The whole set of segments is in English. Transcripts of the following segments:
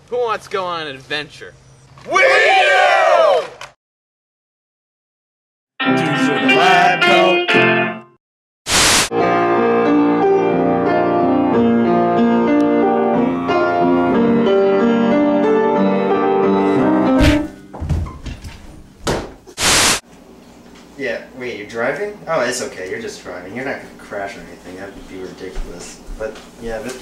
Who wants to go on an adventure? We do! Douche with a lab coat. Yeah, wait, you're driving? Oh, it's okay, you're just driving. You're not gonna crash or anything, that would be ridiculous. But, yeah, but...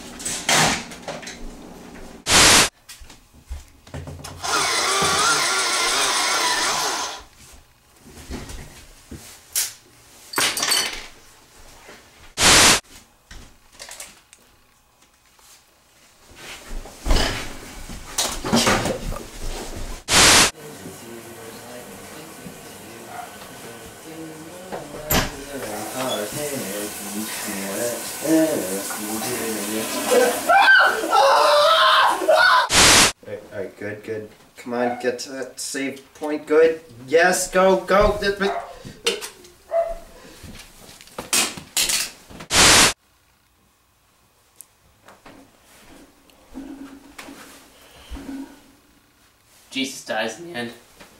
Alright, good. Come on, get to that save point, good. Yes, go! Jesus dies in the end.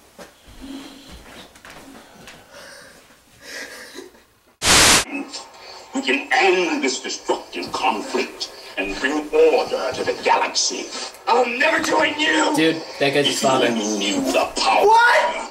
We can end this destructive conflict and bring order to the galaxy. I'll never join you! Dude, that guy's his father. If you need the power. What?!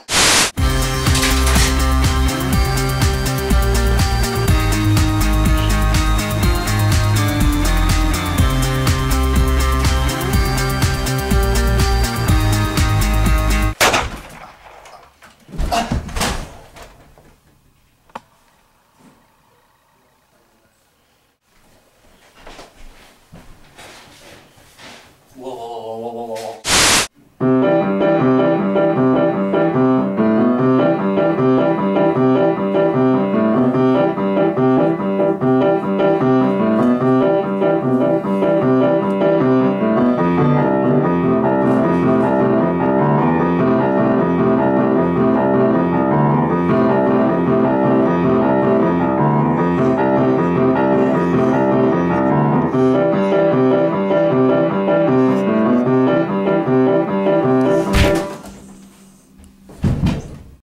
Whoa.